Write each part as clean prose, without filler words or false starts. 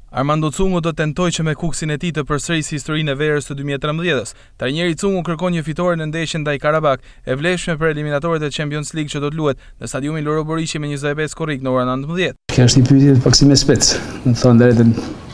Armando Cungu do tentoi që me Kuksin e tij të përsërisë historinë e verës të 2013-s. Trajneri Cungu kërkon një fitore në ndeshjen ndaj Karabak, e vlefshme për eliminatorët e Champions League që do të luhet në stadiumin Loro Boriçi me 25 korrik në orën 19. Kjo është një pyetje pak si me spec, do të thonë drejtën.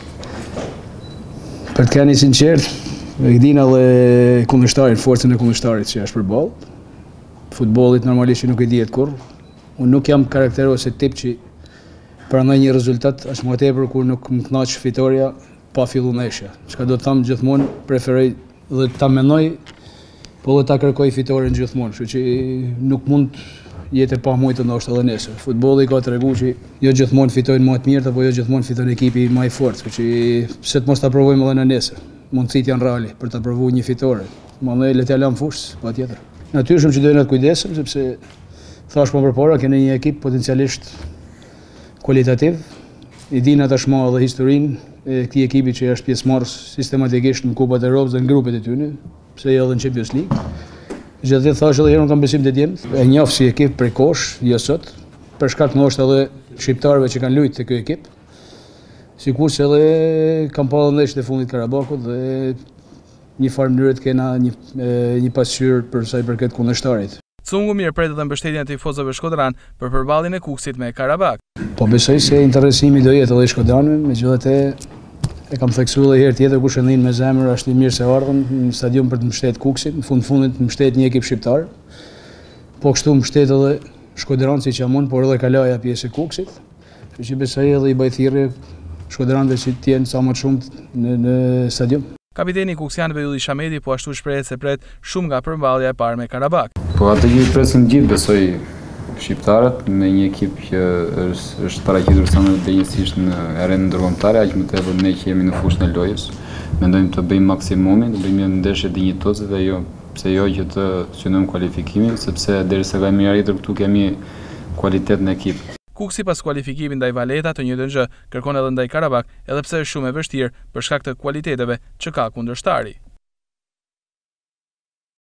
Për të qenë i sinqert, e din edhe kundërshtarin, forcën e kundërshtarit që është përballë. Futbollit normalisht nuk e dihet kurrë. Unë nuk jam karakter ose tip që pranoj një rezultat as më tepër kur nuk më kënaq fitoria pa filluar ndeshja. Çka do të them gjithmonë preferoj dhe ta mendoj, po dhe ta kërkoj fitoren gjithmonë, kështu që nuk mund jetë pa mujtë ndoshta edhe nesër. Futbolli ka treguar që jo gjithmonë fitojnë më të mirë, apo jo gjithmonë fiton ekipi më i fortë, kështu që pse të mos ta provojmë edhe në nesër. Mundësitë janë reale për ta provuar një fitore. Mandej le të lëm fushë, patjetër. Natyrisht që duhen të kujdesem sepse thash më përpara keni një ekip potencialisht kualitativ, i dinë tashmë edhe historinë e këtij ekipi që është pjesëmarrës sistematikisht në Kupat e Evropës dhe në grupet e tyre, pse jo edhe në Champions League. Gjithashtu thash edhe herën kam besim të djemt, e njoh si ekip prej kosh, jo sot, për shkak ndoshta edhe shqiptarëve që kanë luajtur te ky ekip. Sikurse edhe kam pa ndeshjet e fundit Karabakut dhe një farë mënyrë të kena një pasqyrë për sa i përket kundërshtarit. Cungu mirëpret edhe mbështetjen e tifozëve shkodran për përballjen e Kuksit me Karabak. Po besoj se interesimi do jetë edhe i shkodranëve, megjithatë e kam theksuar edhe herë tjetër kush e ndin me zemër është i mirë se ardhën në stadium për të mbështetur Kuksin, në fundit mbështet një ekip shqiptar. Po kështu mbështet edhe shkodran siç jamon, por edhe Kalaja pjesë e Kuksit. Kështu që besoj edhe i bëj thirrje shkodranëve që të jenë sa më shumë në stadium. Kapiteni kuksianëve Ylli Shameti po ashtu shprehet se pret shumë nga përmballja e parë me Karabak. Po atë që presin gjithë besoj shqiptarët me një ekip që është paraqitur sa më denjësisht në arenën ndërkombëtare, aq më tepër ne që jemi në fushën e lojës. Mendojmë të bëjmë maksimumin, të bëjmë një ndeshje dinjitoze dhe jo pse jo që të synojmë kualifikimin, sepse derisa kemi arritur këtu kemi kualitet në ekip. Kuksi pas kualifikimit ndaj Valeta të njëjtën gjë kërkon edhe ndaj Karabak, edhe pse është shumë e vështirë për shkak të kualiteteve që ka kundërshtari.